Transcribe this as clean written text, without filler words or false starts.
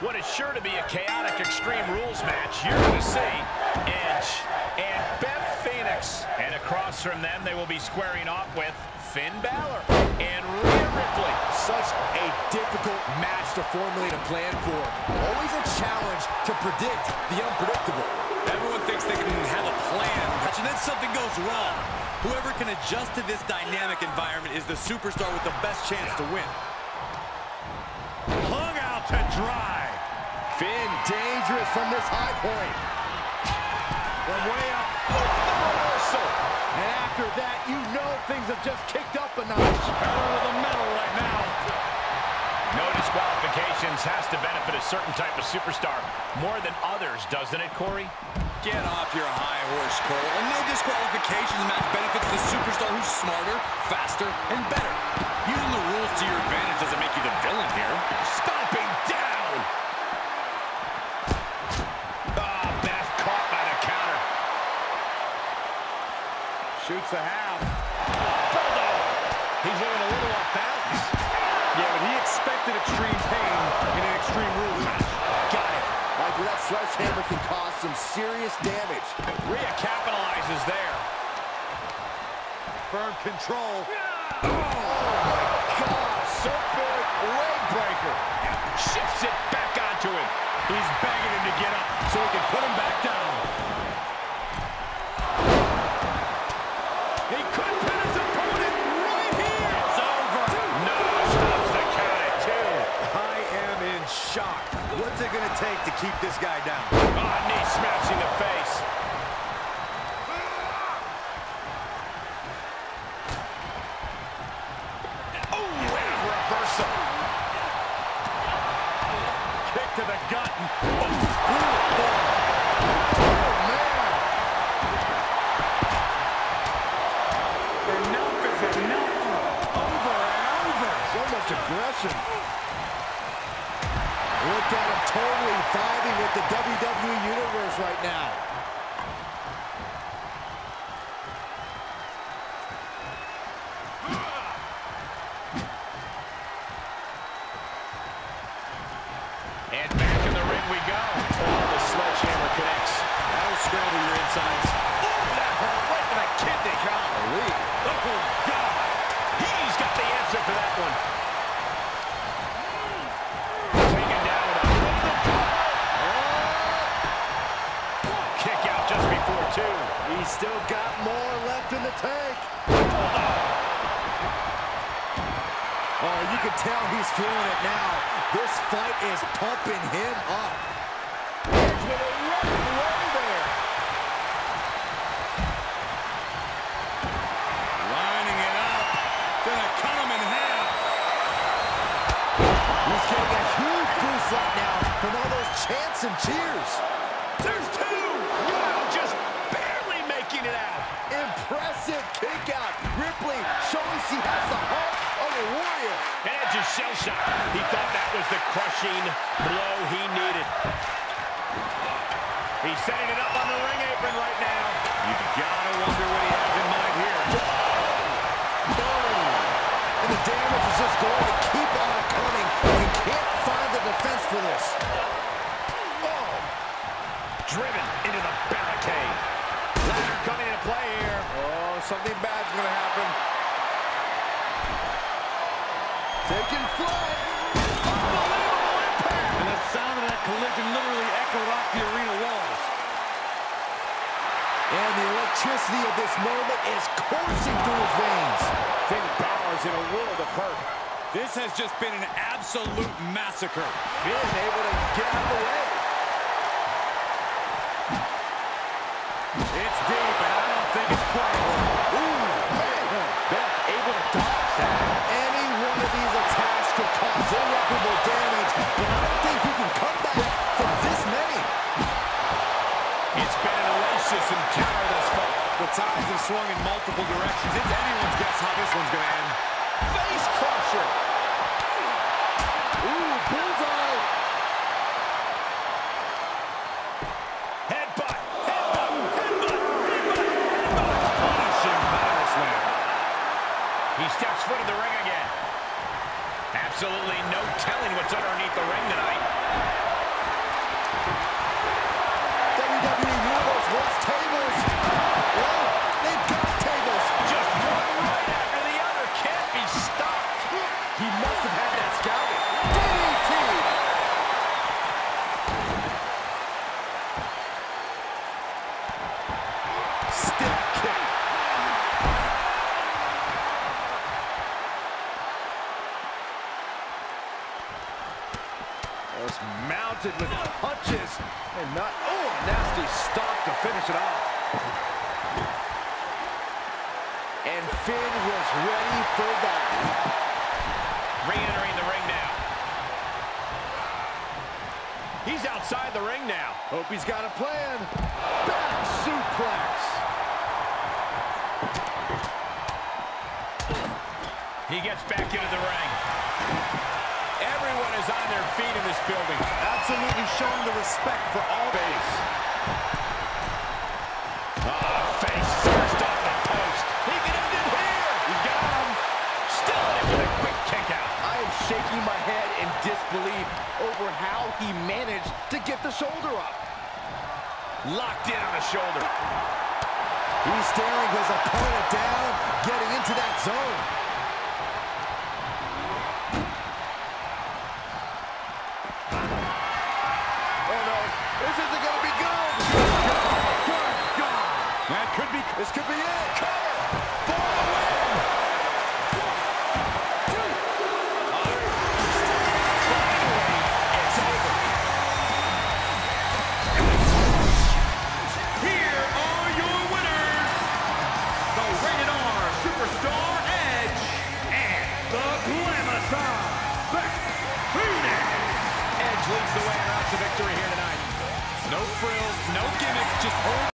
What is sure to be a chaotic Extreme Rules match. You're going to see Edge and Beth Phoenix. And across from them, they will be squaring off with Finn Balor and Rhea Ripley. Such a difficult match to formulate a plan for. Always a challenge to predict the unpredictable. Everyone thinks they can have a plan, and then something goes wrong. Whoever can adjust to this dynamic environment is the superstar with the best chance to win. Hung out to dry. Finn dangerous from this high point. From way up. The reversal. And after that, you know things have just kicked up a notch. Pedal to the metal right now. No disqualifications has to benefit a certain type of superstar more than others, doesn't it, Corey? Get off your high horse, Cole. A no disqualifications match benefits the superstar who's smarter, faster, and better. Using the rules to your advantage doesn't make you the villain here. Stomping down. Ah, Beth caught by the counter. Shoots the half. Bulldog. He's looking a little off balance. Yeah, but he expected extreme pain in an Extreme Rules match. Got it. Michael, that sledgehammer can cause some serious damage. Rhea capitalizes there. Firm control. Oh, my God. Serpent leg breaker. Shifts it back onto him. He's begging him to get up so he can put him back down. He could pin his opponent right here. It's over. No, stops the count at 2. I am in shock. What's it going to take to keep this guy down? Oh, knee smashing the face. Oh, and a reversal. Kick to the gut. Enough is enough. Over and over. So much aggression. Look at him totally vibing with the WWE Universe right now. And back in the ring we go. Oh, the sledgehammer connects. That'll scramble your insides. Oh, that hurt right to the kidney. Golly. Oh, God. He's got the answer for that one. Taken down with a kick out just before 2. He's still got more left in the tank. Oh, you can tell he's feeling it now. This fight is pumping him up. Edge with a running way there. Lining it up. Gonna cut him in half. He's getting a huge boost right now from all those chants and cheers. There's 2. Wow, just barely making it out. Impressive kick out. Ripley showing she has the heart of a warrior. Edge is shell-shocked. He thought that was the crushing blow he needed. He's setting it up on the ring apron right now. You've gotta wonder what he has in mind here. Boom. And the damage is just going to keep on coming. You can't find the defense for this. Oh. Driven into the barricade. Ladder coming into play here. Oh, something bad's going to happen. Taking flight. Unbelievable impact. And the sound of that collision literally echoed off the arena walls. And the electricity of this moment is coursing through his veins. Finn Balor's in a world of hurt. This has just been an absolute massacre. Finn able to get out of the way. It's deep, and I don't think it's playable. Ooh, man. Beth able to dodge that. Any one of these attacks could cause irreparable damage, but I don't think you can come back from this many. It's been an oasis encounter thus far. The tides have swung in multiple directions. It's anyone's guess how this one's going to end. Face crusher. Ooh, bullseye. Headbutt. Headbutt. Headbutt. Headbutt. Punishing battle slam. He steps foot in the ring again. Absolutely no telling what's underneath the ring tonight. Just mounted with punches and not, oh, a nasty stop to finish it off. And Finn was ready for that. Re-entering the ring now. He's outside the ring now. Hope he's got a plan. Back suplex. He gets back into the ring. Everyone is on their feet in this building. Absolutely showing the respect for all base. Face first off the post. He can end it here. He got him. Still in it with a quick kick out. I am shaking my head in disbelief over how he managed to get the shoulder up. Locked in on the shoulder. He's staring his opponent down, getting into that zone. Oh no, this isn't going to be good. Good God. That could be. This could be it. Cover for the win. 1, 2. Finally, it's over. Here are your winners, the Rated R Superstar Edge and the Glamazon Beth Phoenix. Edge leads the way around to victory here tonight. No frills, no gimmicks, just hold.